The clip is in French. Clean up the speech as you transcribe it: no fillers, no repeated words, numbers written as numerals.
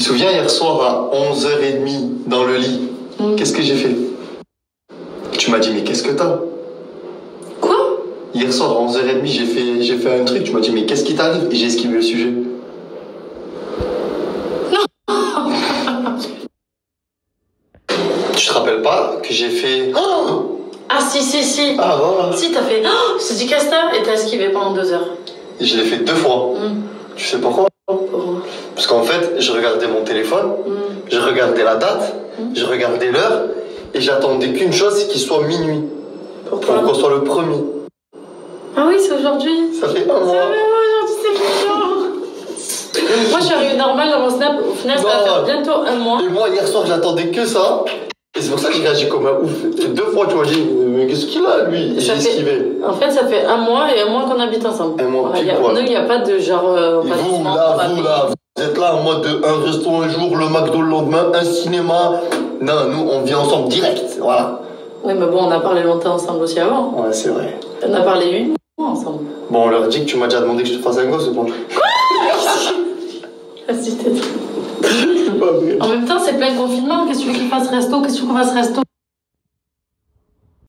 souviens hier soir à 11h30 dans le lit, qu'est-ce que j'ai fait? Tu m'as dit, mais qu'est-ce que t'as? Quoi? Hier soir à 11h30, j'ai fait un truc, tu m'as dit, mais qu'est-ce qui t'arrive? Et j'ai esquivé le sujet. Tu te rappelles pas que j'ai fait... Oh, ah si. ah voilà. Si, t'as fait... Oh, je te dis qu'est-ce que t'as? Et t'as esquivé pendant 2 heures. Et je l'ai fait 2 fois. Tu sais pourquoi? Pourquoi? Parce qu'en fait, je regardais mon téléphone, je regardais la date, je regardais l'heure, et j'attendais qu'une chose, c'est qu'il soit minuit. Pourquoi? Pour qu'on soit le premier. Ah oui, c'est aujourd'hui. Ça fait un mois. Aujourd'hui, c'est mignon. Moi, je suis arrivée normale dans mon snap. Au final, ça va faire bientôt 1 mois. Et moi, hier soir, j'attendais que ça. Et c'est pour ça que j'ai réagi comme un ouf. Et 2 fois, tu m'as dit, mais qu'est-ce qu'il a, lui? Et j'ai esquivé. En fait, ça fait 1 mois et 1 mois qu'on habite ensemble. 1 mois, Nous, il n'y a pas de genre... et vous, vous êtes là en mode un resto un jour, le McDo le lendemain, un cinéma. Non, nous, on vit ensemble direct. Voilà. Oui, mais bon, on a parlé longtemps ensemble aussi avant. Ouais, c'est vrai. On a parlé 8 mois ensemble. Bon, on leur dit que tu m'as déjà demandé que je te fasse un gosse, c'est bon. Vas-y, t'es trop. En même temps, c'est plein confinement. Qu'est-ce que tu veux qu'il fasse resto? Qu'est-ce que tu veux qu'on fasse resto?